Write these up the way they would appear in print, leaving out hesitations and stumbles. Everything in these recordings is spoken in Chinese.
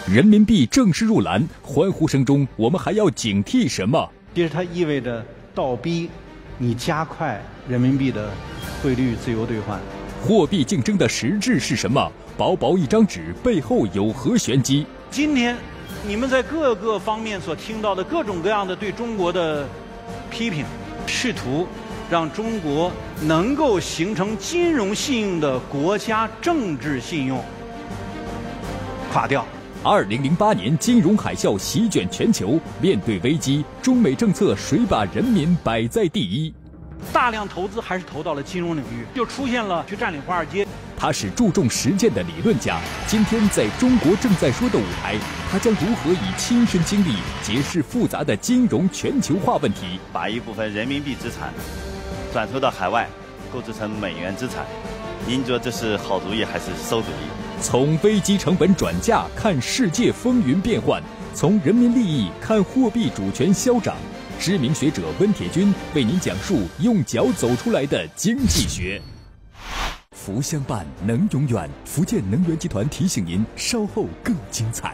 人民币正式入篮，欢呼声中，我们还要警惕什么？ 其实它意味着倒逼你加快人民币的汇率自由兑换。 货币竞争的实质是什么？薄薄一张纸背后有何玄机？ 今天你们在各个方面所听到的各种各样的对中国的批评，试图让中国能够形成金融信用的国家政治信用垮掉。 2008年金融海啸席卷全球，面对危机，中美政策谁把人民摆在第一？ 大量投资还是投到了金融领域，就出现了去占领华尔街。 他是注重实践的理论家。今天在中国正在说的舞台，他将如何以亲身经历揭示复杂的金融全球化问题？ 把一部分人民币资产转出到海外，购置成美元资产，您觉得这是好主意还是馊主意？ 从危机成本转嫁看世界风云变幻，从人民利益看货币主权消长。知名学者温铁军为您讲述用脚走出来的经济学。福相伴，能永远。福建能源集团提醒您，稍后更精彩。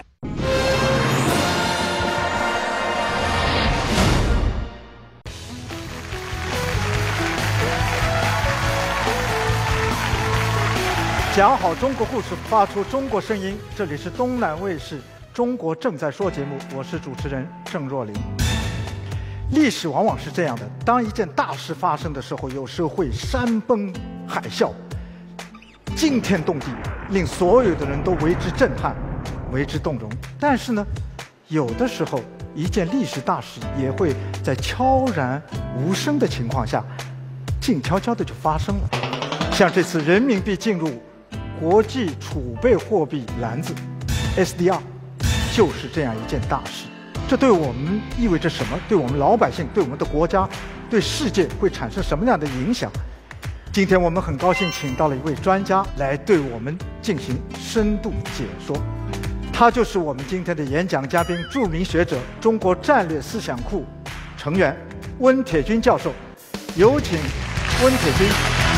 讲好中国故事，发出中国声音。这里是东南卫视《中国正在说》节目，我是主持人郑若琳。历史往往是这样的，当一件大事发生的时候，有时候会山崩海啸，惊天动地，令所有的人都为之震撼，为之动容。但是呢，有的时候一件历史大事也会在悄然无声的情况下，静悄悄的就发生了。像这次人民币进入国际储备货币篮子 SDR， 就是这样一件大事。这对我们意味着什么？对我们老百姓，对我们的国家，对世界会产生什么样的影响？今天我们很高兴请到了一位专家来对我们进行深度解说，他就是我们今天的演讲嘉宾，著名学者、中国战略思想库成员温铁军教授。有请温铁军。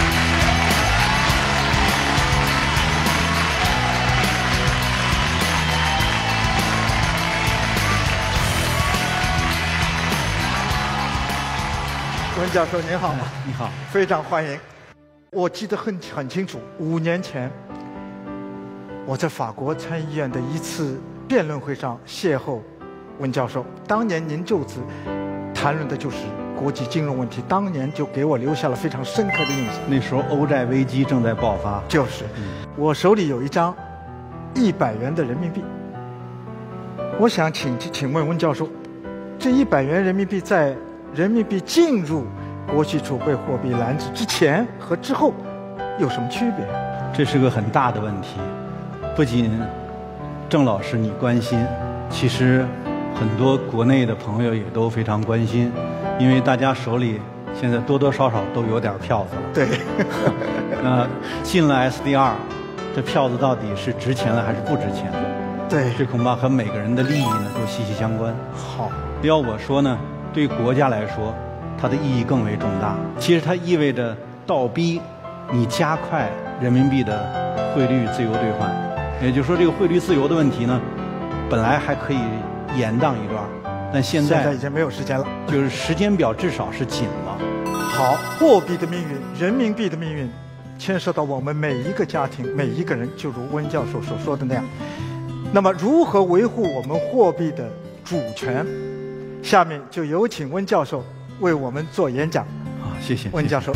温教授您好。 你好， 非常欢迎。我记得很清楚，5年前我在法国参议院的一次辩论会上邂逅温教授，当年您就此谈论的就是国际金融问题，当年就给我留下了非常深刻的印象。 那时候欧债危机正在爆发， 就是我手里有一张100元的人民币，我想请问温教授，这100元人民币在人民币进入国际储备货币篮子之前和之后有什么区别？ 这是个很大的问题，不仅郑老师你关心，其实很多国内的朋友也都非常关心，因为大家手里现在多多少少都有点票子了。 对， 进了 SDR， 这票子到底是值钱了还是不值钱了？ 对， 这恐怕和每个人的利益呢都息息相关。 好， 要我说呢，对国家来说，它的意义更为重大。其实它意味着倒逼你加快人民币的汇率自由兑换。也就是说，这个汇率自由的问题呢，本来还可以延宕一段，但现在已经没有时间了， 就是时间表至少是紧了。 好，货币的命运，人民币的命运，牵涉到我们每一个家庭、每一个人，就如温教授所说的那样。那么，如何维护我们货币的主权？下面就有请温教授为我们做演讲。 好，谢谢温教授。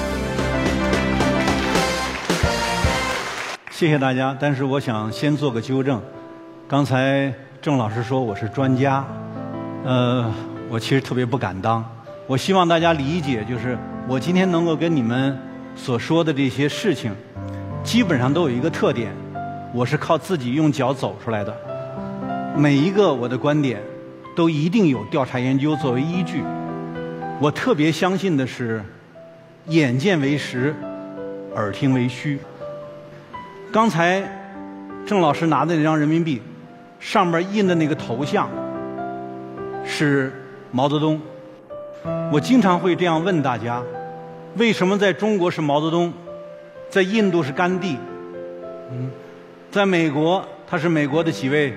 谢谢大家，但是我想先做个纠正。刚才郑老师说我是专家，我其实特别不敢当。我希望大家理解，就是我今天能够跟你们所说的这些事情，基本上都有一个特点，我是靠自己用脚走出来的。每一个我的观点都一定有调查研究作为依据。我特别相信的是，眼见为实，耳听为虚。刚才郑老师拿的那张人民币，上面印的那个头像是毛泽东。我经常会这样问大家：为什么在中国是毛泽东，在印度是甘地？在美国他是美国的几位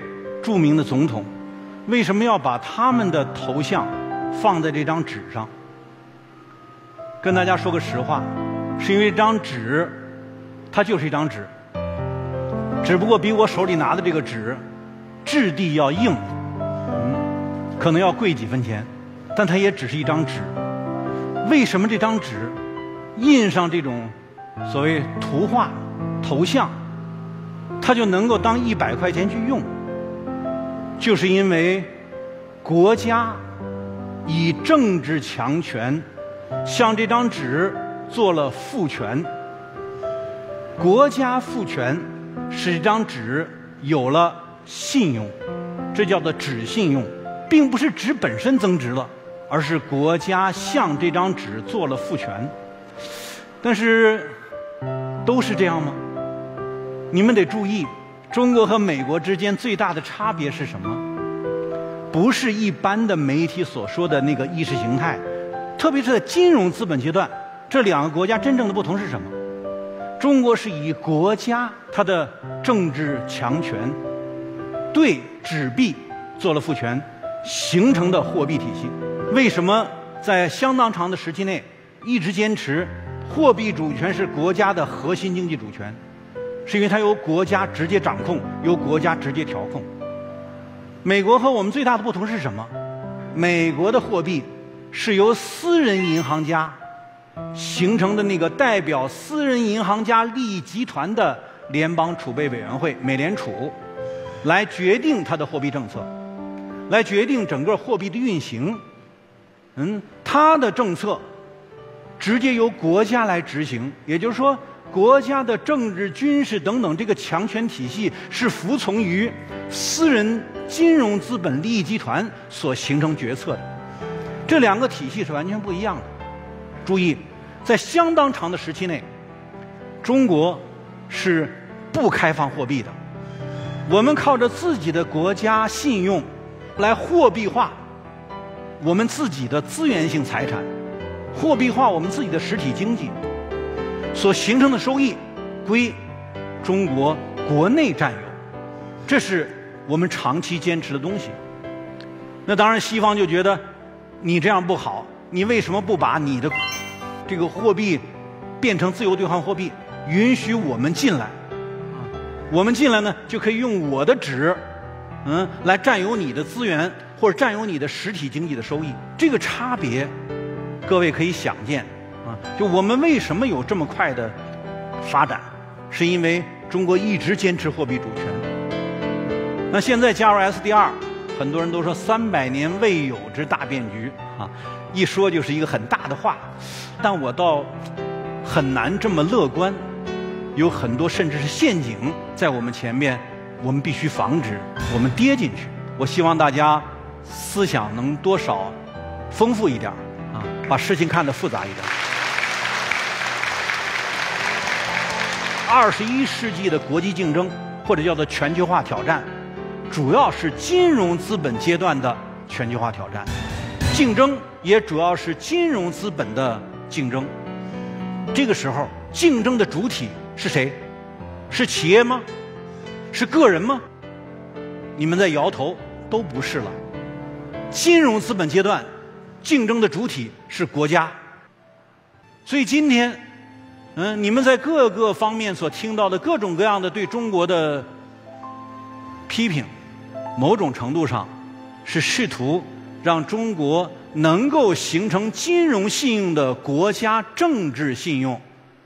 著名的总统，为什么要把他们的头像放在这张纸上？跟大家说个实话，是因为这张纸，它就是一张纸，只不过比我手里拿的这个纸质地要硬，可能要贵几分钱，但它也只是一张纸。为什么这张纸印上这种所谓图画头像，它就能够当100块钱去用？就是因为国家以政治强权向这张纸做了赋权，国家赋权使这张纸有了信用，这叫做纸信用，并不是纸本身增值了，而是国家向这张纸做了赋权。但是都是这样吗？你们得注意，中国和美国之间最大的差别是什么？不是一般的媒体所说的那个意识形态，特别是在金融资本阶段，这两个国家真正的不同是什么？中国是以国家它的政治强权对纸币做了赋权形成的货币体系。为什么在相当长的时期内一直坚持货币主权是国家的核心经济主权？是因为它由国家直接掌控，由国家直接调控。美国和我们最大的不同是什么？美国的货币是由私人银行家形成的那个代表私人银行家利益集团的联邦储备委员会美联储来决定它的货币政策，来决定整个货币的运行。它的政策直接由国家来执行，也就是说，国家的政治、军事等等这个强权体系是服从于私人金融资本利益集团所形成决策的。这两个体系是完全不一样的。注意，在相当长的时期内，中国是不开放货币的，我们靠着自己的国家信用来货币化我们自己的资源性财产，货币化我们自己的实体经济，所形成的收益归中国国内占有，这是我们长期坚持的东西。那当然西方就觉得你这样不好，你为什么不把你的这个货币变成自由兑换货币，允许我们进来？我们进来呢，就可以用我的纸来占有你的资源，或者占有你的实体经济的收益。这个差别各位可以想见就我们为什么有这么快的发展，是因为中国一直坚持货币主权。那现在加入 SDR， 很多人都说300年未有之大变局一说就是一个很大的话，但我倒很难这么乐观，有很多甚至是陷阱在我们前面，我们必须防止我们跌进去。我希望大家思想能多少丰富一点把事情看得复杂一点。21世纪的国际竞争，或者叫做全球化挑战，主要是金融资本阶段的全球化挑战，竞争也主要是金融资本的竞争。这个时候，竞争的主体是谁？是企业吗？是个人吗？你们在摇头，都不是了。金融资本阶段，竞争的主体是国家。所以今天你们在各个方面所听到的各种各样的对中国的批评，某种程度上是试图让中国能够形成金融信用的国家政治信用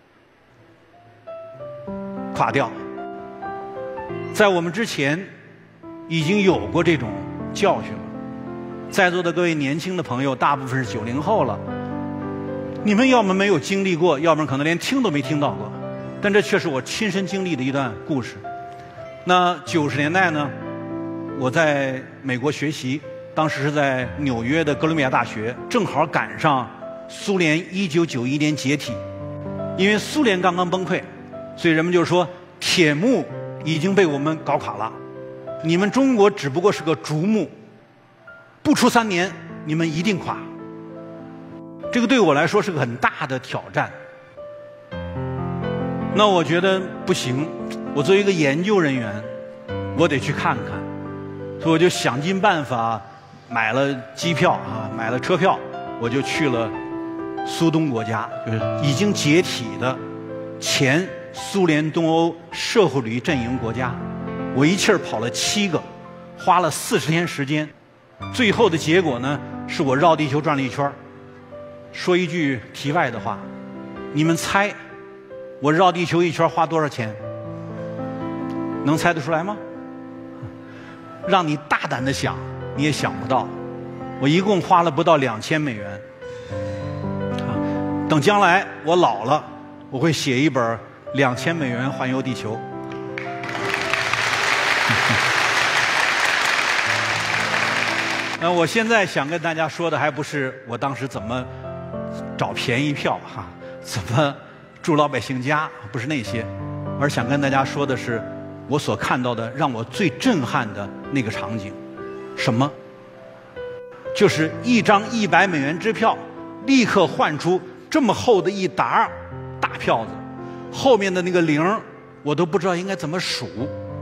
垮掉。在我们之前已经有过这种教训了。在座的各位年轻的朋友，大部分是90后了，你们要么没有经历过，要不然可能连听都没听到过。但这却是我亲身经历的一段故事。那90年代呢，我在美国学习，当时是在纽约的哥伦比亚大学，正好赶上苏联1991年解体。因为苏联刚刚崩溃，所以人们就说铁幕已经被我们搞垮了，你们中国只不过是个竹木，不出3年你们一定垮。这个对我来说是个很大的挑战。那我觉得不行，我作为一个研究人员，我得去看看。 所以我就想尽办法买了机票啊，买了车票，我就去了苏东国家，就是已经解体的前苏联东欧社会主义阵营国家。我一气儿跑了7个，花了40天时间，最后的结果呢，是我绕地球转了一圈。说一句题外的话，你们猜我绕地球一圈花多少钱？能猜得出来吗？让你大胆的想，你也想不到，我一共花了不到2000美元。等将来我老了，我会写一本2000美元环游地球。我现在想跟大家说的还不是我当时怎么找便宜票哈，怎么住老百姓家，不是那些，而想跟大家说的是我所看到的让我最震撼的那个场景。什么？就是一张100美元支票立刻换出这么厚的一沓大票子，后面的那个零我都不知道应该怎么数。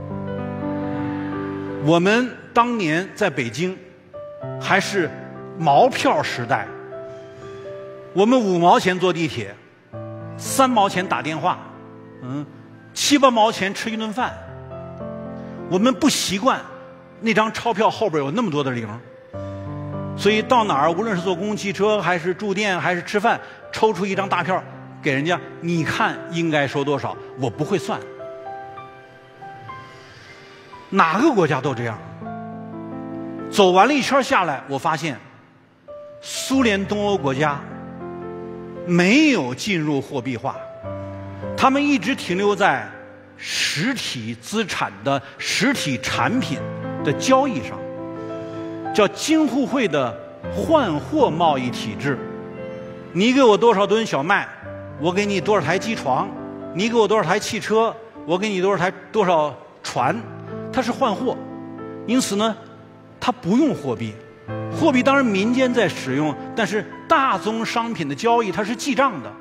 我们当年在北京还是毛票时代，我们5毛钱坐地铁，3毛钱打电话，7、8毛钱吃一顿饭。我们不习惯那张钞票后边有那么多的零，所以到哪儿无论是坐公共汽车还是住店还是吃饭，抽出一张大票给人家，你看应该收多少，我不会算。哪个国家都这样。走完了一圈下来，我发现苏联东欧国家没有进入货币化，他们一直停留在实体资产的实体产品的交易上，叫京沪会的换货贸易体制。你给我多少吨小麦，我给你多少台机床；你给我多少台汽车，我给你多少船，它是换货。因此呢，它不用货币，货币当然民间在使用，但是大宗商品的交易它是记账的。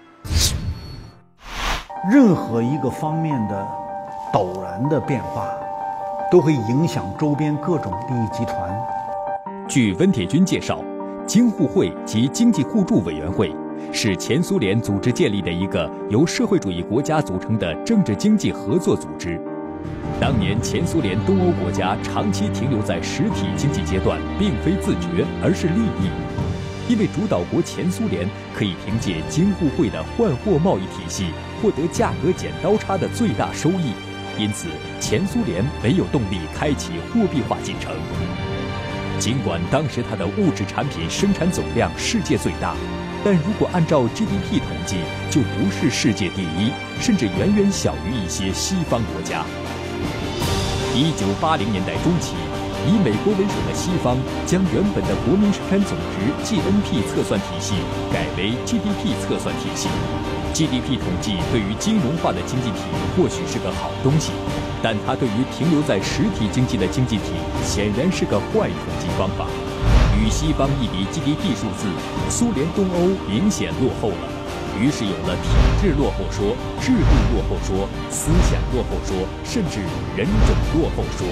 任何一个方面的陡然的变化，都会影响周边各种利益集团。 据温铁军介绍，京沪会及经济互助委员会是前苏联组织建立的一个由社会主义国家组成的政治经济合作组织。当年前苏联东欧国家长期停留在实体经济阶段，并非自觉，而是利益。因为主导国前苏联可以凭借京沪会的换货贸易体系获得价格剪刀差的最大收益，因此前苏联没有动力开启货币化进程。尽管当时它的物质产品生产总量世界最大，但如果按照 GDP 统计，就不是世界第一，甚至远远小于一些西方国家。1980年代中期，以美国为首的西方将原本的国民生产总值 GNP 测算体系改为 GDP 测算体系。GDP 统计对于金融化的经济体或许是个好东西，但它对于停留在实体经济的经济体显然是个坏统计方法。与西方一比 GDP 数字，苏联东欧明显落后了。于是有了体制落后说、制度落后说、思想落后说，甚至人种落后说。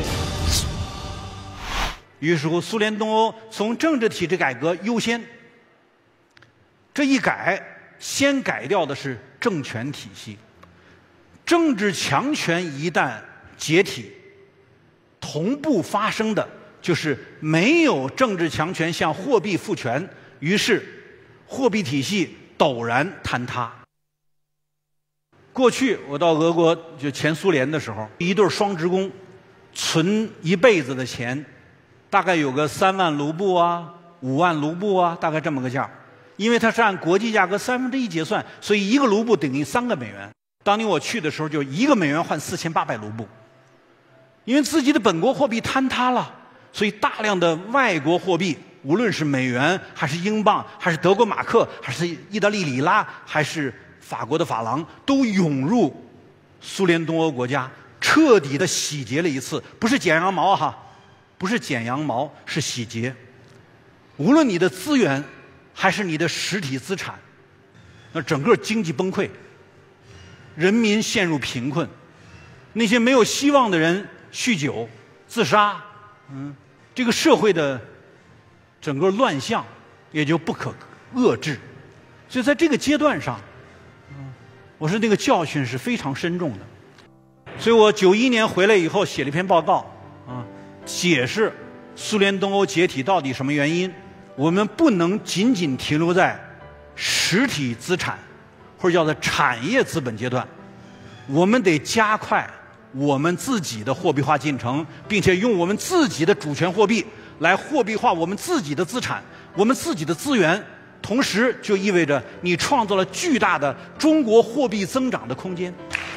于是乎，苏联东欧从政治体制改革优先。这一改，先改掉的是政权体系。政治强权一旦解体，同步发生的就是没有政治强权向货币赋权，于是货币体系陡然坍塌。过去我到俄国，就前苏联的时候，一对双职工存一辈子的钱，大概有个3万卢布啊、5万卢布啊，大概这么个价。因为它是按国际价格1/3结算，所以1个卢布等于3个美元。当年我去的时候，就1个美元换4800卢布。因为自己的本国货币坍塌了，所以大量的外国货币，无论是美元还是英镑，还是德国马克，还是意大利里拉，还是法国的法郎，都涌入苏联东欧国家，彻底的洗劫了一次。不是剪羊毛哈，不是剪羊毛，是洗劫。无论你的资源还是你的实体资产，那整个经济崩溃，人民陷入贫困，那些没有希望的人酗酒、自杀， 这个社会的整个乱象也就不可遏制。所以在这个阶段上，我说那个教训是非常深重的。所以我91年回来以后写了一篇报告，解释苏联东欧解体到底什么原因。我们不能仅仅停留在实体资产或者叫做产业资本阶段，我们得加快我们自己的货币化进程，并且用我们自己的主权货币来货币化我们自己的资产、我们自己的资源，同时就意味着你创造了巨大的中国货币增长的空间。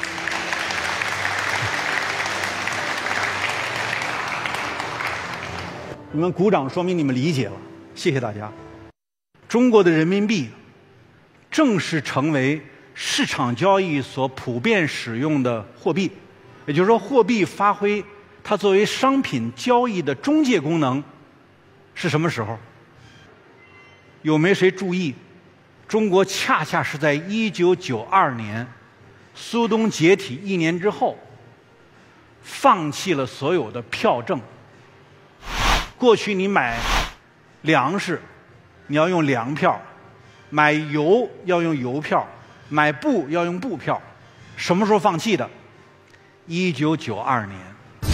你们鼓掌，说明你们理解了，谢谢大家。中国的人民币正式成为市场交易所普遍使用的货币，也就是说，货币发挥它作为商品交易的中介功能是什么时候？有没谁注意？中国恰恰是在1992年苏东解体1年之后，放弃了所有的票证。过去你买粮食，你要用粮票；买油要用油票；买布要用布票。什么时候放弃的？1992年。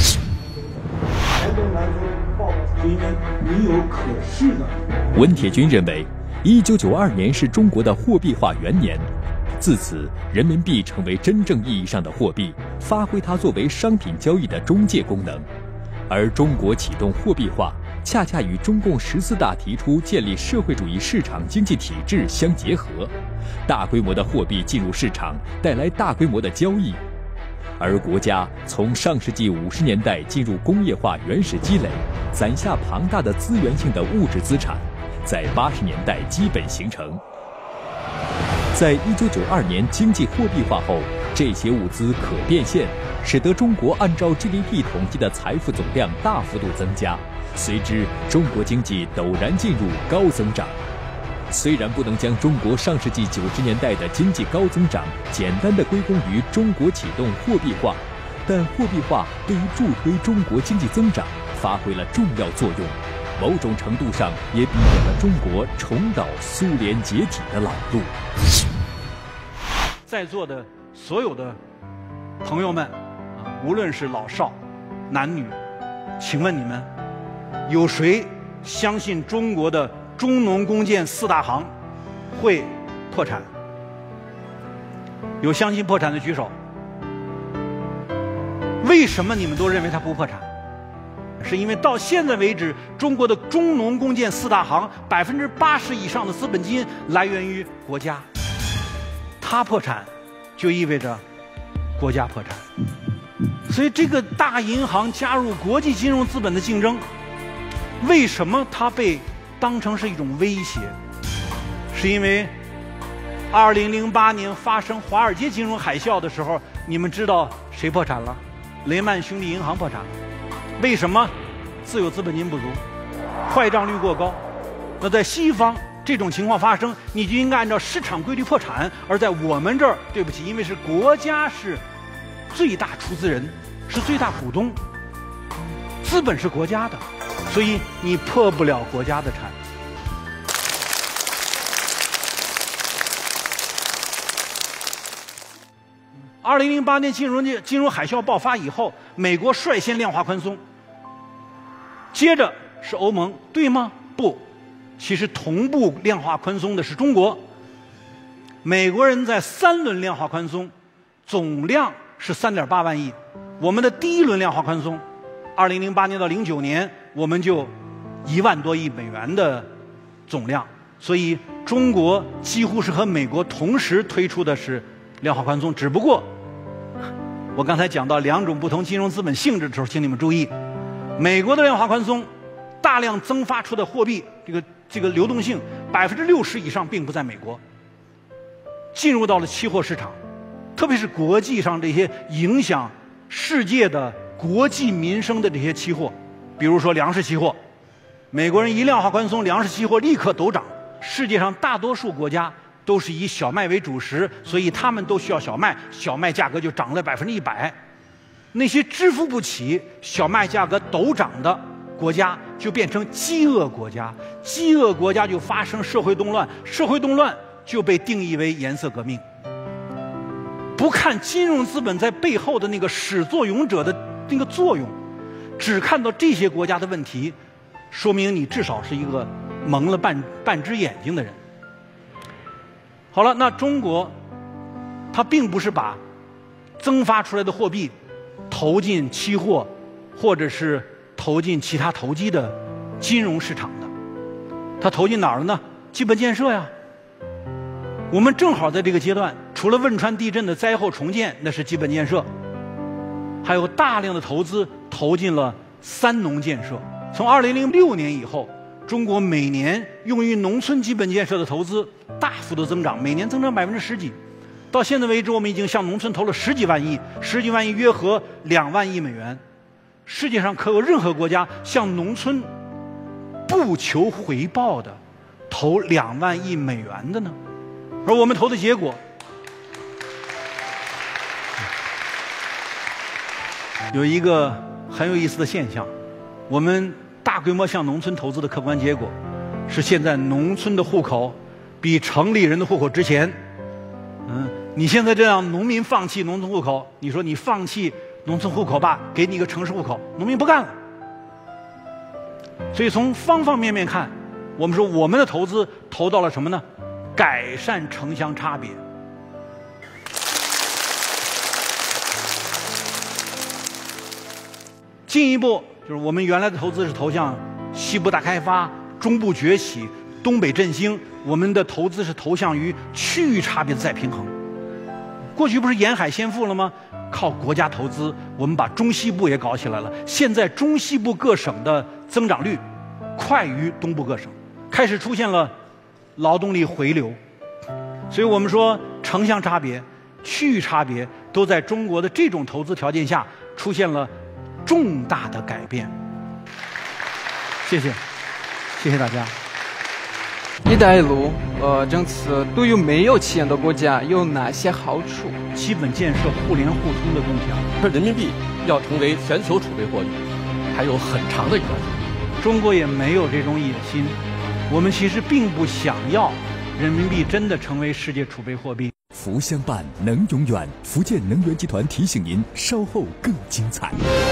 你有可视的。 温铁军认为，1992年是中国的货币化元年，自此人民币成为真正意义上的货币，发挥它作为商品交易的中介功能。而中国启动货币化，恰恰与中共14大提出建立社会主义市场经济体制相结合，大规模的货币进入市场，带来大规模的交易。而国家从上世纪50年代进入工业化原始积累，攒下庞大的资源性的物质资产，在80年代基本形成。在1992年经济货币化后，这些物资可变现，使得中国按照 GDP 统计的财富总量大幅度增加，随之中国经济陡然进入高增长。虽然不能将中国上世纪90年代的经济高增长简单的归功于中国启动货币化，但货币化对于助推中国经济增长发挥了重要作用，某种程度上也避免了中国重蹈苏联解体的老路。 在座的所有的朋友们，无论是老少、男女，请问你们有谁相信中国的中农工建4大行会破产？有相信破产的举手。为什么你们都认为它不破产？是因为到现在为止，中国的中农工建4大行80%以上的资本金来源于国家，它破产就意味着国家破产。所以这个大银行加入国际金融资本的竞争，为什么它被当成是一种威胁？是因为2008年发生华尔街金融海啸的时候，你们知道谁破产了？雷曼兄弟银行破产了。为什么？自有资本金不足，坏账率过高。那在西方这种情况发生，你就应该按照市场规律破产。而在我们这儿，对不起，因为是国家是最大出资人，是最大股东，资本是国家的，所以你破不了国家的产。2008年金融海啸爆发以后，美国率先量化宽松，接着是欧盟，对吗？不，其实同步量化宽松的是中国。美国人在3轮量化宽松，总量是3.8万亿。我们的第1轮量化宽松，2008年到09年，我们就1万多亿美元的总量。所以中国几乎是和美国同时推出的是量化宽松，只不过我刚才讲到2种不同金融资本性质的时候，请你们注意，美国的量化宽松大量增发出的货币，这个流动性60%以上并不在美国，进入到了期货市场，特别是国际上这些影响世界的国计民生的这些期货，比如说粮食期货，美国人一量化宽松，粮食期货立刻陡涨。世界上大多数国家都是以小麦为主食，所以他们都需要小麦，小麦价格就涨了100%。那些支付不起小麦价格陡涨的国家就变成饥饿国家，饥饿国家就发生社会动乱，社会动乱就被定义为颜色革命。不看金融资本在背后的那个始作俑者的那个作用，只看到这些国家的问题，说明你至少是一个蒙了半只眼睛的人。好了，那中国它并不是把增发出来的货币投进期货或者是投进其他投机的金融市场的，它投进哪儿了呢？基本建设呀。我们正好在这个阶段，除了汶川地震的灾后重建，那是基本建设，还有大量的投资投进了三农建设。从2006年以后，中国每年用于农村基本建设的投资大幅度增长，每年增长10%几。到现在为止，我们已经向农村投了10几万亿，10几万亿约合2万亿美元。世界上可有任何国家向农村不求回报的投2万亿美元的呢？而我们投的结果，有一个很有意思的现象：我们大规模向农村投资的客观结果是，现在农村的户口比城里人的户口值钱。你现在这样，农民放弃农村户口，你说你放弃农村户口吧，给你一个城市户口，农民不干了。所以从方方面面看，我们说我们的投资投到了什么呢？改善城乡差别。进一步就是我们原来的投资是投向西部大开发、中部崛起、东北振兴，我们的投资是投向于区域差别的再平衡。过去不是沿海先富了吗？靠国家投资，我们把中西部也搞起来了。现在中西部各省的增长率快于东部各省，开始出现了劳动力回流。所以我们说城乡差别、区域差别都在中国的这种投资条件下出现了重大的改变。谢谢，谢谢大家。 一带一路政策对于没有钱的国家有哪些好处？ 基本建设互联互通的东西啊， 说人民币要成为全球储备货币，还有很长的一段时间。 中国也没有这种野心，我们其实并不想要人民币真的成为世界储备货币。 福相伴，能永远。福建能源集团提醒您，稍后更精彩。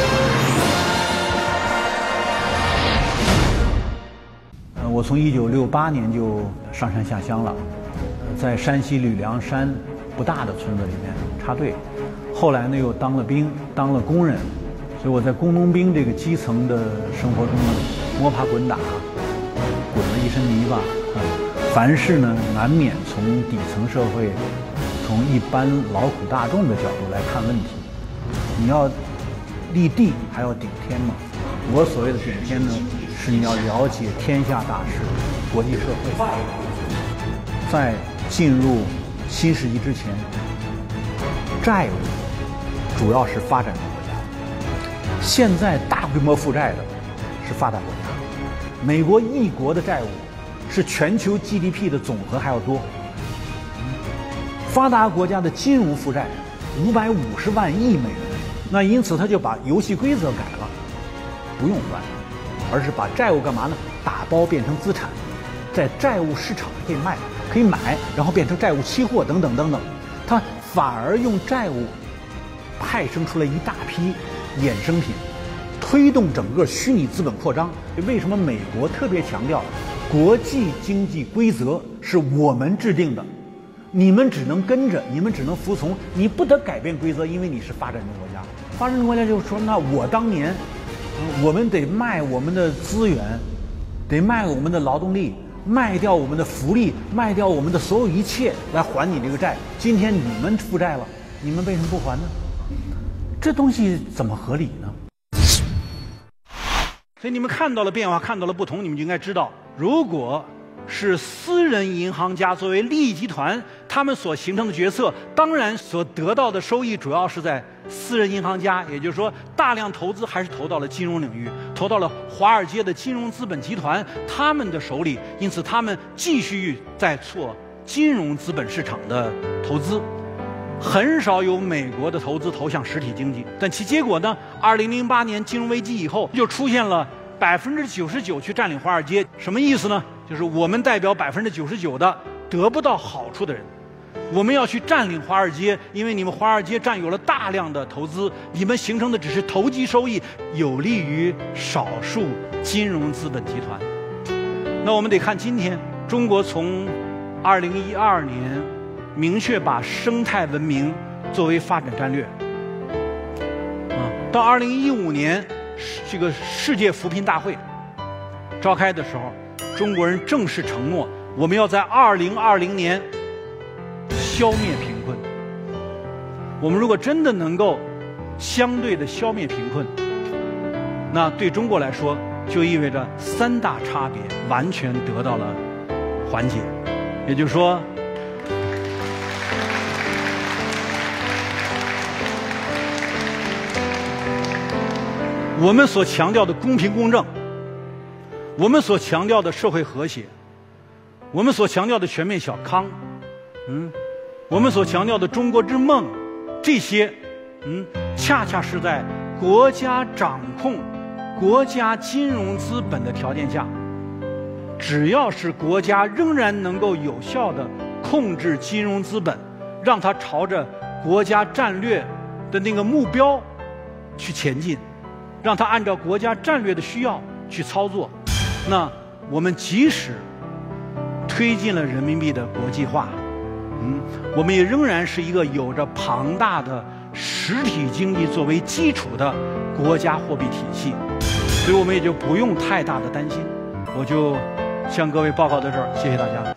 我从1968年就上山下乡了，在山西吕梁山不大的村子里面插队，后来呢又当了兵，当了工人，所以我在工农兵这个基层的生活中呢，摸爬滚打，滚了一身泥巴。凡事呢难免从底层社会，从一般劳苦大众的角度来看问题。你要立地还要顶天嘛。我所谓的顶天呢，是你要了解天下大事、国际社会。在进入新世纪之前，债务主要是发展中国家，现在大规模负债的是发达国家。美国一国的债务是全球 GDP 的总和还要多。发达国家的金融负债550万亿美元，那因此他就把游戏规则改了，不用还，而是把债务干嘛呢？打包变成资产，在债务市场上可以卖，可以买，然后变成债务期货等等等等。他反而用债务派生出来一大批衍生品，推动整个虚拟资本扩张。为什么美国特别强调国际经济规则是我们制定的，你们只能跟着，你们只能服从，你不得改变规则，因为你是发展中国家。发展中国家就说，那我当年我们得卖我们的资源，得卖我们的劳动力，卖掉我们的福利，卖掉我们的所有一切来还你这个债。今天你们负债了，你们为什么不还呢？这东西怎么合理呢？所以你们看到了变化，看到了不同，你们就应该知道，如果是私人银行家作为利益集团，他们所形成的决策，当然所得到的收益主要是在私人银行家，也就是说，大量投资还是投到了金融领域，投到了华尔街的金融资本集团他们的手里，因此他们继续在做金融资本市场的投资。很少有美国的投资投向实体经济，但其结果呢？2008年金融危机以后，就出现了 99%去占领华尔街，什么意思呢？就是我们代表99%的得不到好处的人，我们要去占领华尔街，因为你们华尔街占有了大量的投资，你们形成的只是投机收益，有利于少数金融资本集团。那我们得看今天，中国从2012年明确把生态文明作为发展战略，到2015年这个世界扶贫大会召开的时候，中国人正式承诺，我们要在2020年消灭贫困。我们如果真的能够相对的消灭贫困，那对中国来说就意味着3大差别完全得到了缓解。也就是说，我们所强调的公平公正，我们所强调的社会和谐，我们所强调的全面小康，我们所强调的中国之梦，这些，恰恰是在国家掌控国家金融资本的条件下，只要是国家仍然能够有效地控制金融资本，让它朝着国家战略的那个目标去前进，让它按照国家战略的需要去操作，那我们即使推进了人民币的国际化，我们也仍然是一个有着庞大的实体经济作为基础的国家货币体系，所以我们也就不用太大的担心。我就向各位报告到这儿，谢谢大家。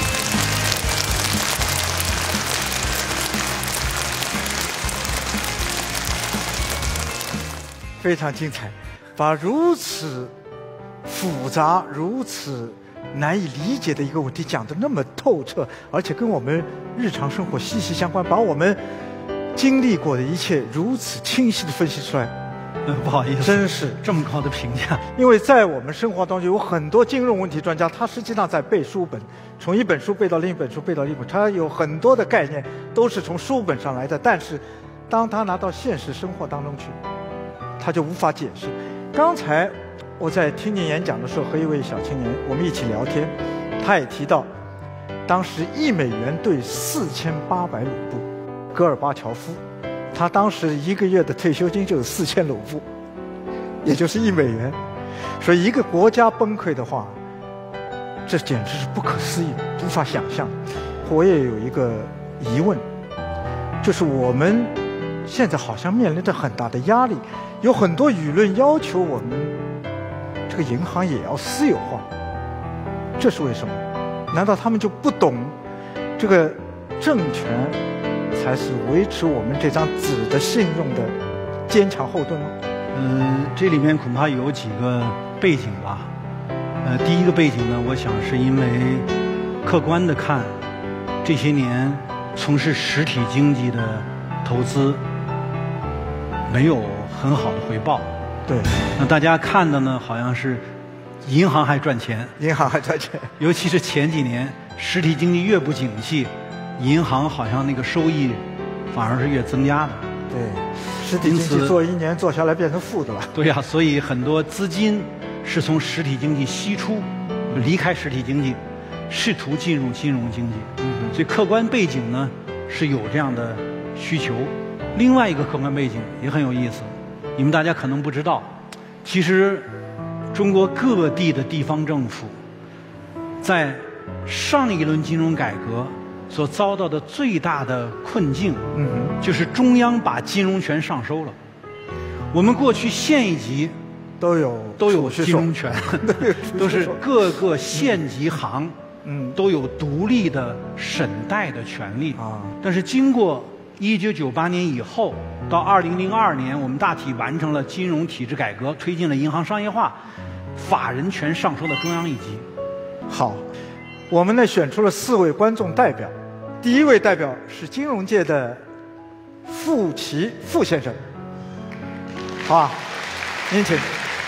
非常精彩，把如此复杂、如此难以理解的一个问题讲得那么透彻，而且跟我们日常生活息息相关，把我们经历过的一切如此清晰地分析出来。 不好意思， 真是这么高的评价。 因为在我们生活当中有很多金融问题专家，他实际上在背书本，从一本书背到另一本书，背到另一本，他有很多的概念都是从书本上来的，但是当他拿到现实生活当中去，他就无法解释。刚才我在听您演讲的时候，和一位小青年我们一起聊天，他也提到，当时1美元兑4800卢布，戈尔巴乔夫，他当时1个月的退休金就是4000卢布，也就是1美元。所以一个国家崩溃的话，这简直是不可思议，无法想象。我也有一个疑问，就是我们现在好像面临着很大的压力，有很多舆论要求我们这个银行也要私有化，这是为什么？难道他们就不懂这个政权才是维持我们这张纸的信用的坚强后盾吗？ 这里面恐怕有几个背景吧。第一个背景呢，我想是因为客观的看，这些年从事实体经济的投资没有很好的回报。 对。 那大家看的呢，好像是银行还赚钱， 银行还赚钱， 尤其是前几年实体经济越不景气，银行好像那个收益反而是越增加的。 对，实体经济做1年做下来变成负的了。 对呀，所以很多资金是从实体经济析出，离开实体经济，试图进入金融经济。所以客观背景呢是有这样的需求。另外一个客观背景也很有意思，你们大家可能不知道，其实中国各地的地方政府在上一轮金融改革所遭到的最大的困境，就是中央把金融权上收了。我们过去县一级都有金融权，都是各个县级行，都有独立的审贷的权利啊。但是经过1998年以后到2002年，我们大体完成了金融体制改革，推进了银行商业化，法人权上收到中央一级。 好，我们呢选出了4位观众代表，第一位代表是金融界的傅奇傅先生，好啊，您请。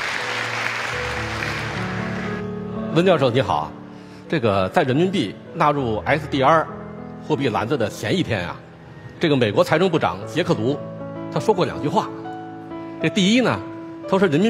温教授你好，这个在人民币纳入 SDR 货币篮子的前一天啊，这个美国财政部长杰克卢他说过2句话。这第一呢，他说人民币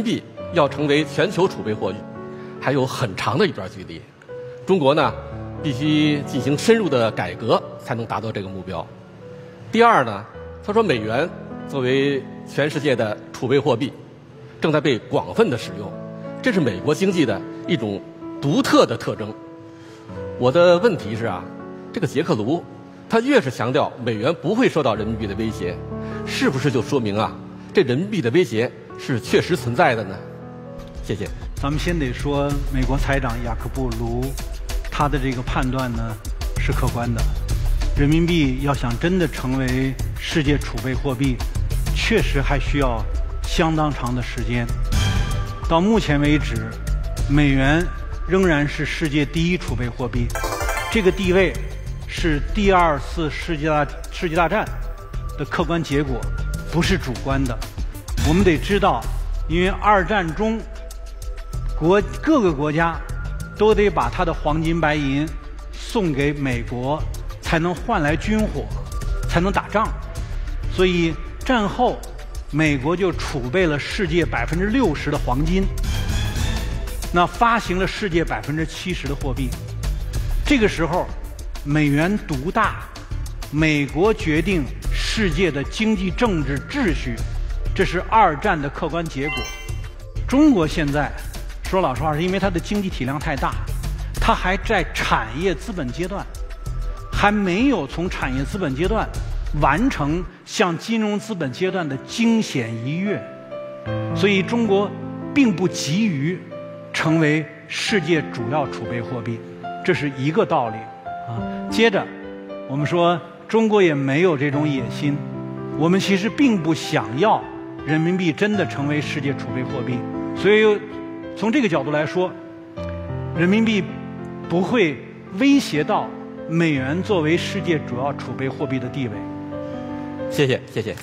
要成为全球储备货币，还有很长的一段距离。中国呢，必须进行深入的改革，才能达到这个目标。第二呢，他说美元作为全世界的储备货币，正在被广泛的使用，这是美国经济的一种独特的特征。我的问题是啊，这个杰克卢他越是强调美元不会受到人民币的威胁，是不是就说明啊，这人民币的威胁是确实存在的呢？谢谢。 咱们先得说美国财长雅各布卢，他的这个判断呢是客观的。人民币要想真的成为世界储备货币，确实还需要相当长的时间。到目前为止，美元仍然是世界第一储备货币，这个地位是第2次世界大战的客观结果，不是主观的。我们得知道，因为2战中各个国家都得把他的黄金白银送给美国，才能换来军火，才能打仗。所以战后美国就储备了世界60%的黄金，那发行了世界70%的货币。这个时候美元独大，美国决定世界的经济政治秩序，这是2战的客观结果。中国现在说老实话，是因为它的经济体量太大，它还在产业资本阶段，还没有从产业资本阶段完成向金融资本阶段的惊险一跃，所以中国并不急于成为世界主要储备货币，这是一个道理啊。接着我们说中国也没有这种野心，我们其实并不想要人民币真的成为世界储备货币，所以从这个角度来说，人民币不会威胁到美元作为世界主要储备货币的地位。 谢谢，谢谢。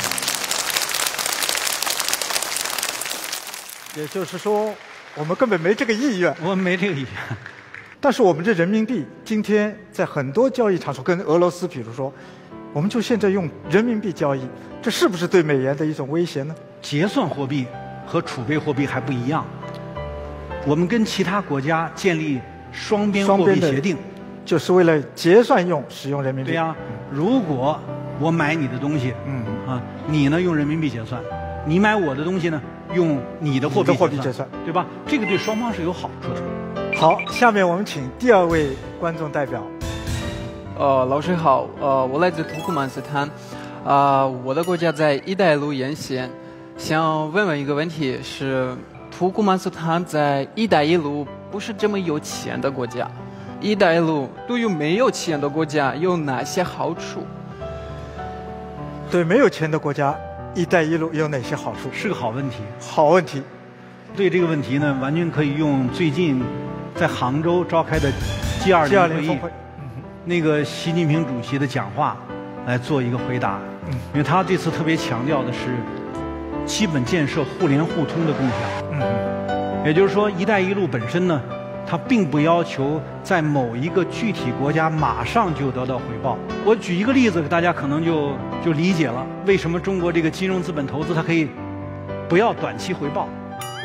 也就是说，我们根本没这个意愿。 我们没这个意愿。 但是我们这人民币今天在很多交易场所，跟俄罗斯比如说，我们就现在用人民币交易，这是不是对美元的一种威胁呢？ 结算货币和储备货币还不一样，我们跟其他国家建立双边货币协定， 就是为了结算用使用人民币。 对呀，如果我买你的东西，你呢用人民币结算，你买我的东西呢用你的货币结算，对吧？这个对双方是有好处的。 好，下面我们请第2位观众代表。 老师好，我来自土库曼斯坦，我的国家在“一带一路”沿线，想问一个问题是，土库曼斯坦在“一带一路”不是这么有钱的国家，“一带一路”对于没有钱的国家有哪些好处？ 对没有钱的国家，“一带一路”有哪些好处？ 是个好问题。 好问题。 对这个问题呢，完全可以用最近在杭州召开的 G20 会议，那个习近平主席的讲话来做一个回答。因为他这次特别强调的是基本建设互联互通的共享。也就是说，“一带一路”本身呢，它并不要求在某一个具体国家马上就得到回报。我举一个例子，大家可能就理解了为什么中国这个金融资本投资它可以不要短期回报。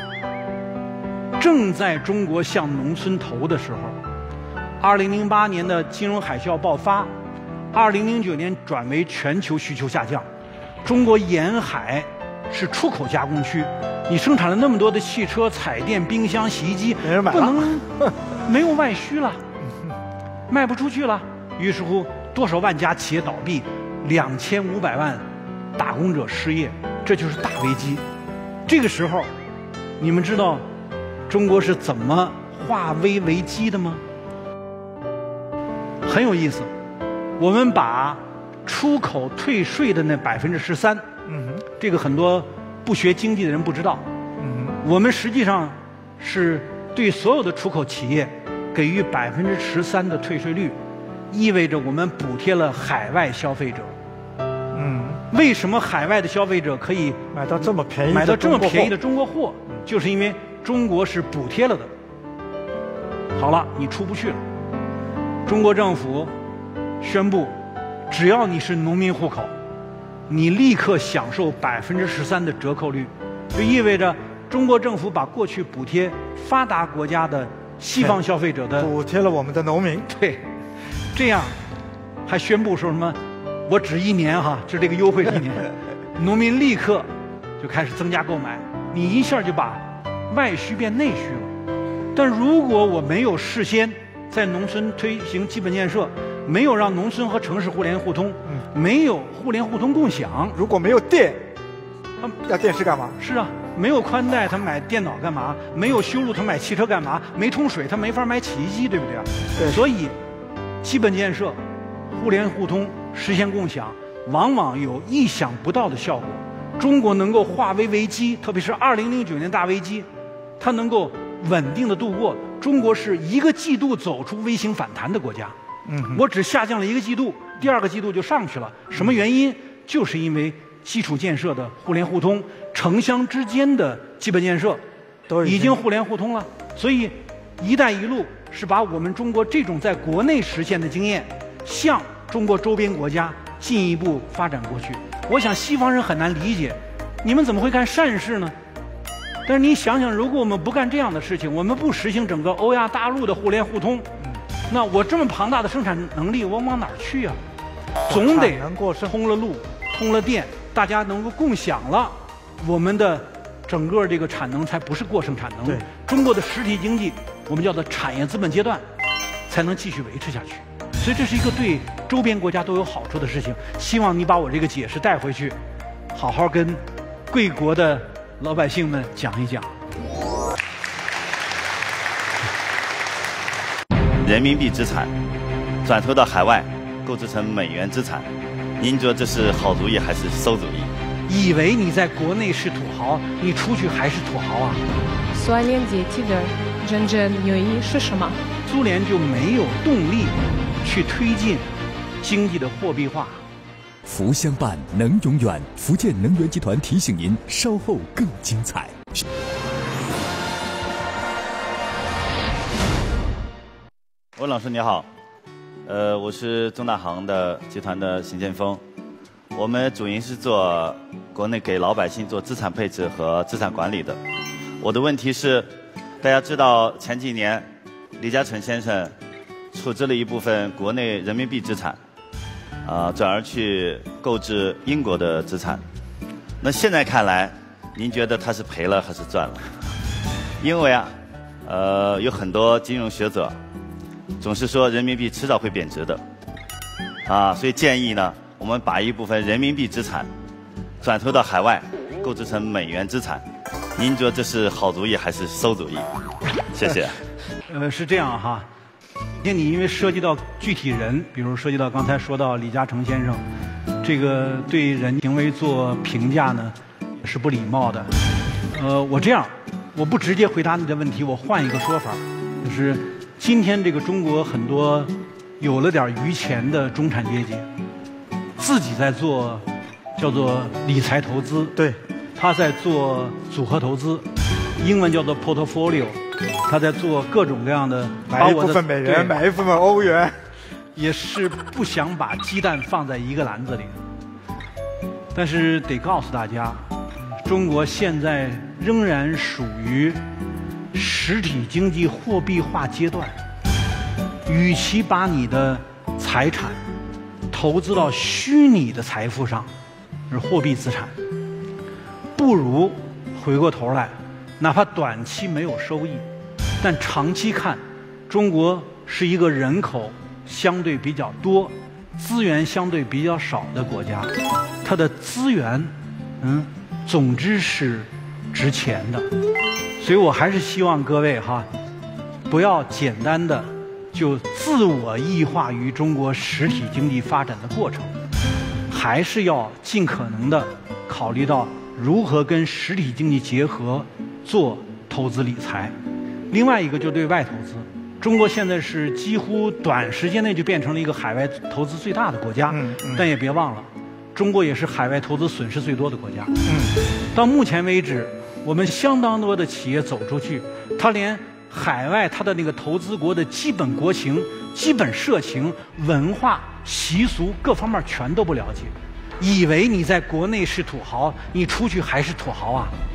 正在中国向农村投的时候，2008年的金融海啸爆发，2009年转为全球需求下降，中国沿海是出口加工区，你生产了那么多的汽车、彩电、冰箱、洗衣机， 没人买了， 不能没有外需了，卖不出去了。于是乎，多少万家企业倒闭，2500万打工者失业，这就是大危机。这个时候，你们知道中国是怎么化危为机的吗？很有意思，我们把出口退税的那13%，这个很多不学经济的人不知道，我们实际上是对所有的出口企业给予13%的退税率，意味着我们补贴了海外消费者。为什么海外的消费者可以买到这么便宜的中国货？就是因为中国是补贴了的。好了，你出不去了，中国政府宣布，只要你是农民户口，你立刻享受13%的折扣率，就意味着中国政府把过去补贴发达国家的西方消费者的补贴了我们的农民。 对，这样还宣布说什么？我只1年哈，就这个优惠1年，农民立刻就开始增加购买，你一下就把外需变内需了。但如果我没有事先在农村推行基本建设，没有让农村和城市互联互通，没有互联互通共享， 如果没有电，要电视干嘛？ 是啊，没有宽带，他买电脑干嘛？没有修路，他买汽车干嘛？没通水，他没法买洗衣机，对不对啊？ 对。 所以，基本建设、互联互通、实现共享，往往有意想不到的效果。中国能够化危为机，特别是2009年大危机，它能够稳定的度过。中国是1个季度走出微型反弹的国家。我只下降了1个季度，第2个季度就上去了。什么原因？就是因为基础建设的互联互通，城乡之间的基本建设都已经互联互通了。所以“一带一路”是把我们中国这种在国内实现的经验，向中国周边国家进一步发展过去。我想西方人很难理解，你们怎么会干善事呢？但是你想想，如果我们不干这样的事情，我们不实行整个欧亚大陆的互联互通，那我这么庞大的生产能力，我往哪儿去啊？总得通了路，通了电，大家能够共享了，我们的整个这个产能才不是过剩产能。 对， 中国的实体经济，我们叫做产业资本阶段，才能继续维持下去。所以这是一个对周边国家都有好处的事情。希望你把我这个解释带回去，好好跟贵国的老百姓们讲一讲。 人民币资产转投到海外，购置成美元资产，您觉得这是好主意还是馊主意？ 以为你在国内是土豪，你出去还是土豪啊？ 苏联解体的真正原因是什么？ 苏联就没有动力去推进经济的货币化。 福相伴，能永远。福建能源集团提醒您，稍后更精彩。 温老师你好，我是中大行的集团的邢建峰，我们主营是做国内给老百姓做资产配置和资产管理的。我的问题是，大家知道前几年李嘉诚先生处置了一部分国内人民币资产，转而去购置英国的资产。那现在看来，您觉得他是赔了还是赚了？因为有很多金融学者总是说人民币迟早会贬值的，所以建议呢，我们把一部分人民币资产转投到海外，购置成美元资产。您觉得这是好主意还是馊主意？谢谢。 是这样哈，你因为涉及到具体人，比如涉及到刚才说到李嘉诚先生，这个对人行为做评价呢是不礼貌的。我这样，我不直接回答你的问题，我换一个说法，就是今天这个中国很多有了点余钱的中产阶级，自己在做叫做理财投资， 对， 他在做组合投资，英文叫做 portfolio， 他在做各种各样的， 买一部分美元，买一部分欧元， 也是不想把鸡蛋放在一个篮子里。但是得告诉大家，中国现在仍然属于实体经济货币化阶段，与其把你的财产投资到虚拟的财富上，是货币资产，不如回过头来，哪怕短期没有收益，但长期看，中国是一个人口相对比较多、资源相对比较少的国家，它的资源，总之是值钱的。所以我还是希望各位哈，不要简单的就自我异化于中国实体经济发展的过程，还是要尽可能的考虑到如何跟实体经济结合做投资理财。另外一个就对外投资，中国现在是几乎短时间内就变成了一个海外投资最大的国家，但也别忘了，中国也是海外投资损失最多的国家。到目前为止，我们相当多的企业走出去，他连海外他的那个投资国的基本国情、基本社情、文化习俗各方面全都不了解，以为你在国内是土豪，你出去还是土豪啊？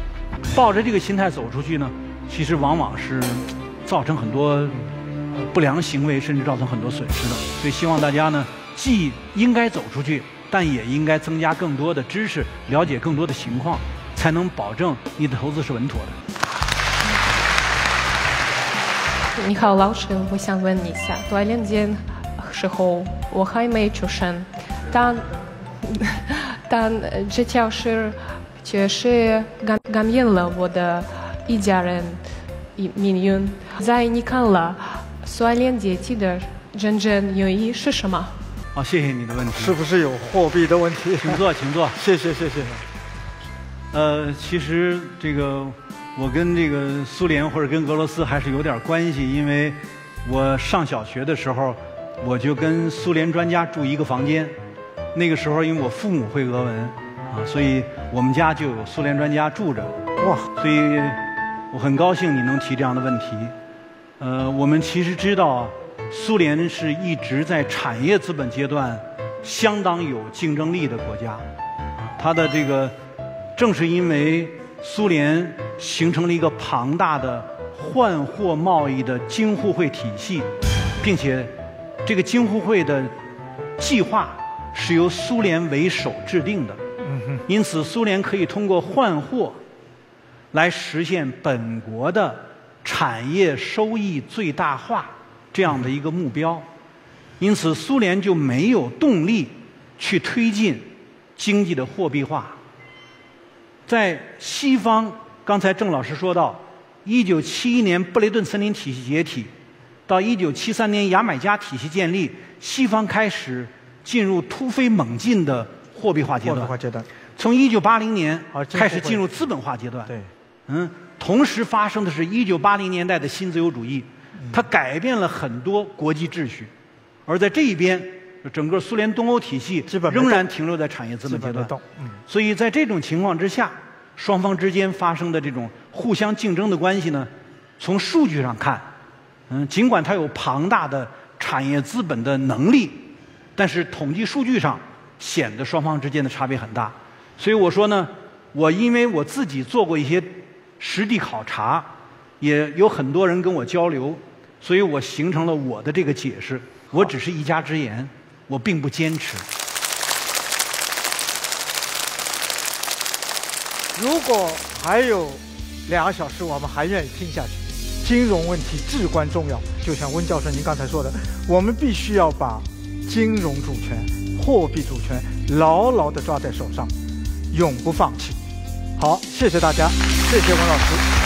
抱着这个心态走出去呢，其实往往是造成很多不良行为，甚至造成很多损失的。所以希望大家呢，既应该走出去，但也应该增加更多的知识，了解更多的情况，才能保证你的投资是稳妥的。 你好，老师，我想问你一下，多2年时候我还没出生，但这件事确实改变了我的一家人命运。在你看了所连接体的真正原因是什么？ 好，谢谢你的问题。 是不是有货币的问题？ 请坐，请坐。 谢谢，谢谢。 其实这个我跟这个苏联或者跟俄罗斯还是有点关系，因为我上小学的时候，我就跟苏联专家住一个房间。那个时候，因为我父母会俄文啊，所以我们家就有苏联专家住着。哇！所以我很高兴你能提这样的问题。我们其实知道啊，苏联是一直在产业资本阶段相当有竞争力的国家。它的这个正是因为苏联形成了一个庞大的换货贸易的京沪会体系，并且这个京沪会的计划是由苏联为首制定的。因此，苏联可以通过换货来实现本国的产业收益最大化这样的一个目标。因此，苏联就没有动力去推进经济的货币化。在西方，刚才郑老师说到，1971年布雷顿森林体系解体，到1973年牙买加体系建立，西方开始进入突飞猛进的货币化阶段。从1980年开始进入资本化阶段。对，同时发生的是1980年代的新自由主义，它改变了很多国际秩序，而在这一边，整个苏联东欧体系仍然停留在产业资本阶段。所以在这种情况之下，双方之间发生的这种互相竞争的关系呢，从数据上看，尽管它有庞大的产业资本的能力，但是统计数据上显得双方之间的差别很大。所以我说呢，因为我自己做过一些实地考察，也有很多人跟我交流，所以我形成了我的这个解释。我只是一家之言，我并不坚持。 如果还有2个小时，我们还愿意听下去。金融问题至关重要，就像温教授您刚才说的，我们必须要把金融主权、货币主权牢牢地抓在手上，永不放弃。好，谢谢大家，谢谢温老师。